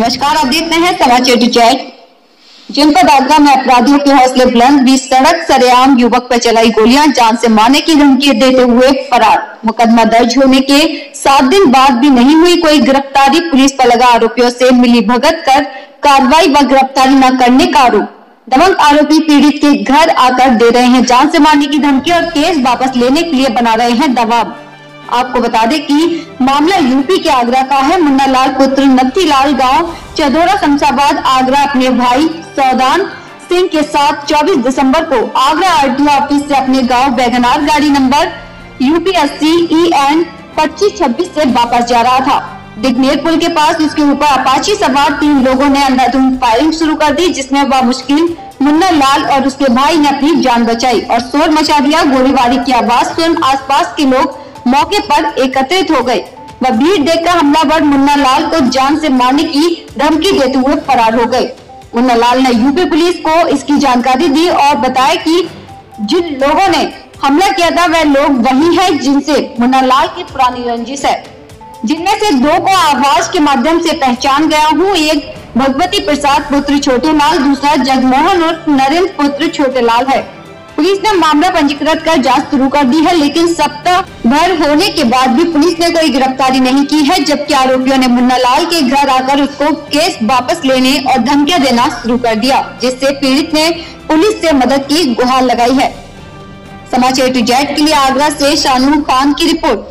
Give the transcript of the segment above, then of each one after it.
नमस्कार, आप देखते हैं समाचार डिजिटल। जनपद आगरा में अपराधियों के हौसले बुलंद, बीच सड़क सरेआम युवक पर चलाई गोलियां, जान से मारने की धमकी देते हुए फरार। मुकदमा दर्ज होने के 7 दिन बाद भी नहीं हुई कोई गिरफ्तारी। पुलिस पर लगा आरोपियों से मिली भगत कर कार्रवाई व गिरफ्तारी न करने का आरोप। दबंग आरोपी पीड़ित के घर आकर दे रहे हैं जान से मारने की धमकी और केस वापस लेने के लिए बना रहे हैं दबाव। आपको बता दें कि मामला यूपी के आगरा का है। मुन्ना लाल पुत्र नत्थीलाल गांव चदोरा शमशाबाद आगरा अपने भाई सौदान सिंह के साथ 24 दिसंबर को आगरा आरटीओ ऑफिस से अपने गांव वैगनार गाड़ी नंबर UP 80 EN 2526 से वापस जा रहा था। दिग्नेर पुल के पास उसके ऊपर अपाची सवार 3 लोगों ने अंधाधुंध फायरिंग शुरू कर दी, जिसमें मुश्किल मुन्ना लाल और उसके भाई ने अपनी जान बचाई और शोर मचा दिया। गोलीबारी की आवाज सुन आसपास के लोग मौके पर एकत्रित हो गए। वह भीड़ देखकर हमलावर मुन्ना लाल को जान से मारने की धमकी देते हुए फरार हो गए। मुन्ना लाल ने यूपी पुलिस को इसकी जानकारी दी और बताया कि जिन लोगों ने हमला किया था वह लोग वही हैं जिनसे मुन्ना लाल की पुरानी रंजिश है, जिनमें से 2 को आवाज के माध्यम से पहचान गया हूँ। एक भगवती प्रसाद पुत्र छोटे लाल, दूसरा जगमोहन और नरेंद्र पुत्र छोटे लाल है। पुलिस ने मामला पंजीकृत कर जांच शुरू कर दी है, लेकिन सप्ताह भर होने के बाद भी पुलिस ने कोई गिरफ्तारी नहीं की है, जबकि आरोपियों ने मुन्ना लाल के घर आकर उसको केस वापस लेने और धमकियां देना शुरू कर दिया, जिससे पीड़ित ने पुलिस से मदद की गुहार लगाई है। समाचार डिजिटल के लिए आगरा से शानू खान की रिपोर्ट।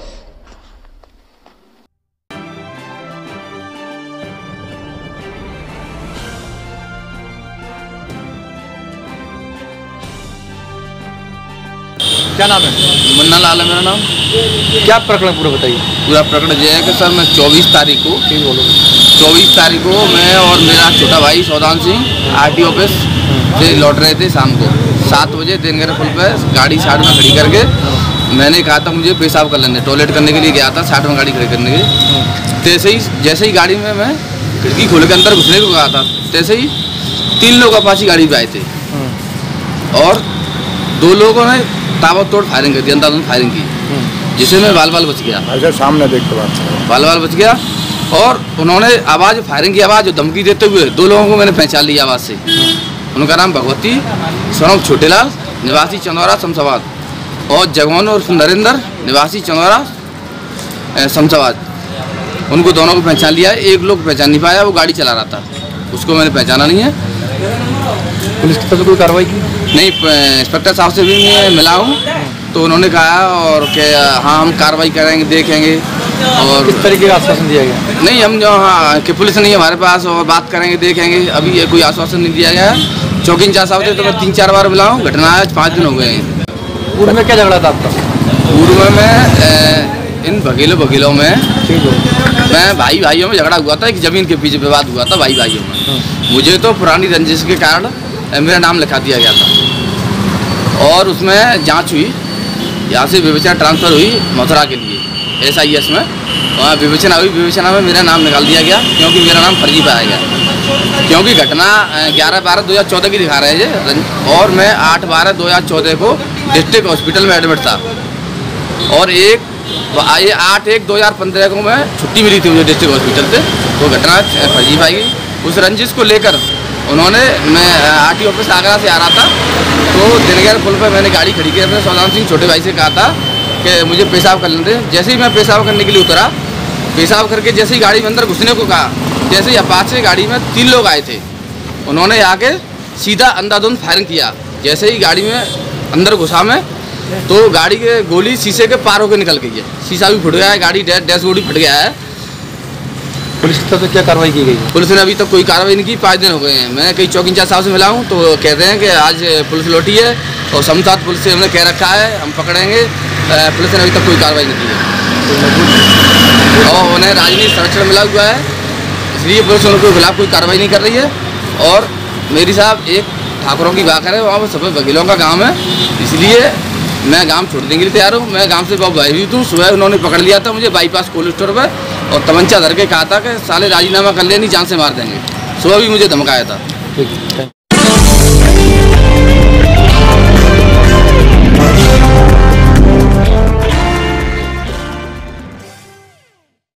क्या नाम है? मुन्ना लाल है मेरा नाम। क्या प्रकरण पूरा बताइए। पूरा प्रकरण यह है कि सर मैं 24 तारीख को मैं और मेरा छोटा भाई सौदान सिंह आरटीओ ऑफिस से लौट रहे थे शाम को 7 बजे दिनगर पुल पर गाड़ी साइड में खड़ी करके मैंने कहा था मुझे पेशाब कर लेने, टॉयलेट करने के लिए गया था साइड में गाड़ी खड़ी करने के। जैसे ही गाड़ी में मैं खिड़की खोल के अंदर घुसने को कहा था, तैसे ही 3 लोग अपाची गाड़ी पे आए थे और 2 लोगों ने ताबड़तोड़ फायरिंग कर दी, अंधाधुंध फायरिंग की, जिसे मैं बाल बच गया। अच्छा, सामने देख के बाल बच गया और उन्होंने फायरिंग की आवाज़ धमकी देते हुए 2 लोगों को मैंने पहचान लिया आवाज़ से। उनका नाम भगवती स्वरूप छोटे लाल निवासी चंदौरा शमशाबाद और जगमोहन और नरेंद्र निवासी चंदौरा शमशाबाद। उनको दोनों को पहचान लिया। एक लोग पहचान नहीं पाया, वो गाड़ी चला रहा था, उसको मैंने पहचाना नहीं है। पुलिस की तरफ से कोई कार्रवाई की नहीं। इंस्पेक्टर साहब से भी मैं मिला हूँ तो उन्होंने कहा और कि हाँ हम कार्रवाई करेंगे, देखेंगे। और किस तरीके का आश्वासन दिया गया? नहीं, हम जो हाँ कि पुलिस नहीं है हमारे पास और बात करेंगे, देखेंगे। अभी ये कोई आश्वासन नहीं दिया गया है। चौकी इंचार्ज साहब थे तो मैं 3-4 बार मिला हूँ। घटना आज 5 दिन हो गए हैं। पूर्व में क्या झगड़ा था आपका? पूर्व में इन बघेलों में मैं भाइयों में झगड़ा हुआ था। एक जमीन के पीछे विवाद हुआ था भाइयों में। मुझे तो पुरानी रंजिश के कारण मेरा नाम लिखा दिया गया था और उसमें जांच हुई। यहाँ से विवेचना ट्रांसफ़र हुई मथुरा के लिए SIS में। वहाँ विवेचना हुई, विवेचना में मेरा नाम निकाल दिया गया क्योंकि मेरा नाम फर्जी पाया गया। क्योंकि घटना 11/12/2014 की दिखा रहे थे और मैं 8/12/2014 को डिस्ट्रिक्ट हॉस्पिटल में एडमिट था और ये 8/1/2015 को मैं छुट्टी मिली थी मुझे डिस्ट्रिक्ट हॉस्पिटल से। तो घटना फर्जी पाई गई। उस रंजिश को लेकर उन्होंने, मैं आरटीओ ऑफिस आगरा से आ रहा था तो दिनगर पुल पर मैंने गाड़ी खड़ी की। अपने सौदान सिंह छोटे भाई से कहा था कि मुझे पेशाब कर लेते। जैसे ही मैं पेशाब करने के लिए उतरा, पेशाब करके जैसे ही गाड़ी में अंदर घुसने को कहा, जैसे ही अपाचे गाड़ी में 3 लोग आए थे, उन्होंने आके सीधा अंधाधुंध फायरिंग किया। जैसे ही गाड़ी में अंदर घुसा मैं तो गाड़ी के गोली शीशे के पार होकर निकल गई है। शीशा भी फट गया है, गाड़ी डैशबोर्ड भी फट गया है। पुलिस की तरफ से क्या कार्रवाई की गई? पुलिस ने अभी तक कोई कार्रवाई नहीं की। 5 दिन हो गए हैं। मैं कई चौकी इंचार्ज साहब से मिला हूँ तो कहते हैं कि आज पुलिस लौटी है और समसाथ पुलिस से हमने कह रखा है हम पकड़ेंगे। पुलिस ने अभी तक कोई कार्रवाई नहीं की है और उन्हें राजनीतिक संरक्षण मिला हुआ है, इसलिए पुलिस उनके खिलाफ कोई कार्रवाई नहीं कर रही है। और मेरी साहब एक ठाकुरों की बात है, वहाँ पर सब वकीलों का गाँव है, इसलिए मैं गांव छोड़ देने के लिए तैयार हूँ। मैं गांव से बहुत भयभीत हूँ। सुबह उन्होंने पकड़ लिया था मुझे बाईपास कोल्ड स्टोर पर और तमंचा धर के कहा था कि साले राजीनामा कर ले नहीं जान से मार देंगे। सुबह भी मुझे धमकाया था। ठीक है।